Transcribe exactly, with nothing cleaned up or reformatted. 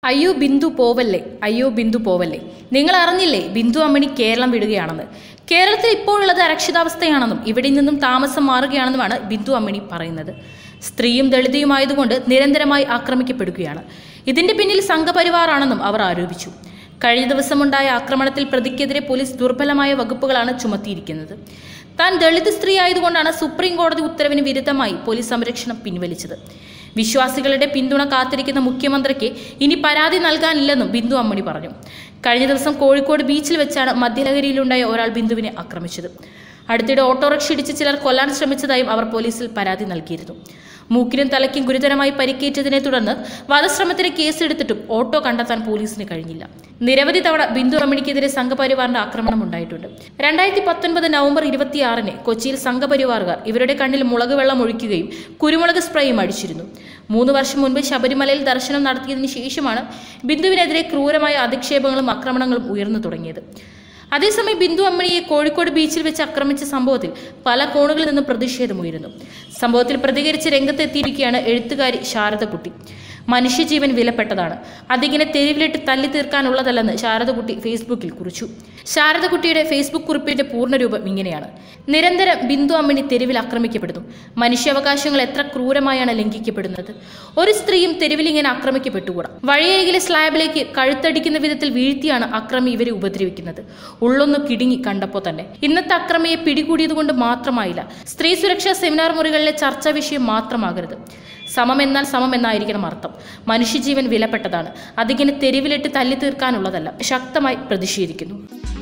അയ്യോ ബിന്ദു പോവല്ലേ, അയ്യോ ബിന്ദു പോവല്ലേ. നിങ്ങൾ അറിഞ്ഞില്ലേ ബിന്ദു അമ്മിണി കേരളം വിടുകയാണെന്ന്? കേരളത്തിൽ ഇപ്പോഴുള്ളത് അരക്ഷിതാവസ്ഥയാണെന്നും ഇവിടെ നിന്നും താമസം മാറുകയാണെന്നുമാണ് ബിന്ദു അമ്മിണി പറയുന്നത്. സ്ത്രീയും ദളിതയുമായതുകൊണ്ട് നിരന്തരമായി ആക്രമിക്കപ്പെടുകയാണ്. ഇതിന്റെ പിന്നിൽ സംഘപരിവാറാണെന്നും അവർ ആരോപിച്ചു. കഴിഞ്ഞ ദിവസമുണ്ടായ ആക്രമണത്തിൽ പ്രതിക്കെതിരെ പോലീസ് ദുർബലമായ വകുപ്പുകളാണ് ചുമത്തിയിരിക്കുന്നത്. താൻ ദളിത് സ്ത്രീ ആയതുകൊണ്ടാണ് സുപ്രീം കോടതി ഉത്തരവിന് വിരുദ്ധമായി പോലീസ് സംരക്ഷണം പിൻവലിച്ചത്. വിശ്വാസികളുടെ പിന്തുണ കാത്തിരിക്കുന്ന മുഖ്യമന്ത്രിക്ക് ഇനി പരാതി നൽകാനില്ലെന്നും ബിന്ദു അമ്മിണി പറഞ്ഞു. കഴിഞ്ഞ ദിവസം കോഴിക്കോട് ബീച്ചിൽ വെച്ചാണ് മദ്യലഹരിയിലുണ്ടായ ഒരാൾ ബിന്ദുവിനെ ആക്രമിച്ചത്. അടുത്തിടെ ഓട്ടോറിക്ഷ ഇടിച്ച് ചിലർ കൊല്ലാൻ ശ്രമിച്ചതായും അവർ പോലീസിൽ പരാതി നൽകിയിരുന്നു. മൂക്കിനും തലയ്ക്കും ഗുരുതരമായി പരിക്കേറ്റതിനെ തുടർന്ന് വധശ്രമത്തിന് കേസെടുത്തിട്ടും ഓട്ടോ കണ്ടെത്താൻ പോലീസിന് കഴിഞ്ഞില്ല. നിരവധി തവണ ബിന്ദു അമ്മിണിക്കെതിരെ സംഘപരിവാറിന്റെ ആക്രമണം ഉണ്ടായിട്ടുണ്ട്. രണ്ടായിരത്തി പത്തൊൻപത് നവംബർ ഇരുപത്തിയാറിന് കൊച്ചിയിൽ സംഘപരിവാറുകാർ ഇവരുടെ കണ്ണിൽ മുളക് വെള്ളം ഒഴിക്കുകയും കുരുമുളക് സ്പ്രേയും അടിച്ചിരുന്നു. മൂന്ന് വർഷം മുൻപ് ശബരിമലയിൽ ദർശനം നടത്തിയതിനു ശേഷമാണ് ബിന്ദുവിനെതിരെ ക്രൂരമായ അധിക്ഷേപങ്ങളും ആക്രമണങ്ങളും ഉയർന്നു തുടങ്ങിയത്. അതേസമയം ബിന്ദു അമ്മിണിയെ കോഴിക്കോട് ബീച്ചിൽ വെച്ച് ആക്രമിച്ച സംഭവത്തിൽ പല കോണുകളിൽ നിന്നും പ്രതിഷേധമുയരുന്നു. സംഭവത്തിൽ പ്രതികരിച്ച് രംഗത്തെത്തിയിരിക്കുകയാണ് എഴുത്തുകാരി ശാരദകുട്ടി. മനുഷ്യജീവൻ വിലപ്പെട്ടതാണ്, അതിങ്ങനെ തെരുവിലിട്ട് തല്ലി തീർക്കാനുള്ളതല്ലെന്ന് ശാരദകുട്ടി ഫേസ്ബുക്കിൽ കുറിച്ചു. ശാരദകുട്ടിയുടെ ഫേസ്ബുക്ക് കുറിപ്പിന്റെ പൂർണ്ണരൂപം ഇങ്ങനെയാണ്: നിരന്തരം ബിന്ദു അമ്മിണി തെരുവിൽ ആക്രമിക്കപ്പെടുന്നു. മനുഷ്യാവകാശങ്ങൾ എത്ര ക്രൂരമായാണ് ലംഘിക്കപ്പെടുന്നത്. ഒരു സ്ത്രീയും തെരുവിൽ ഇങ്ങനെ ആക്രമിക്കപ്പെട്ടുകൂടാ. വഴിയരികിലെ സ്ലാബിലേക്ക് കഴുത്തടിക്കുന്ന വിധത്തിൽ വീഴ്ത്തിയാണ് അക്രമി ഇവരെ ഉപദ്രവിക്കുന്നത്. ഉള്ളൊന്നു കിടുങ്ങി കണ്ടപ്പോൾ തന്നെ. ഇന്നത്തെ അക്രമിയെ പിടികൂടിയതുകൊണ്ട് മാത്രമായില്ല. സ്ത്രീ സുരക്ഷാ സെമിനാർ മുറികളിലെ ചർച്ചാ വിഷയം മാത്രമാകരുത്. സമം എന്നാൽ സമം എന്നായിരിക്കണം അർത്ഥം. മനുഷ്യജീവൻ വിലപ്പെട്ടതാണ്, അതിങ്ങനെ തെരുവിലിട്ട് തല്ലി തീർക്കാനുള്ളതല്ല. ശക്തമായി പ്രതിഷേധിക്കുന്നു.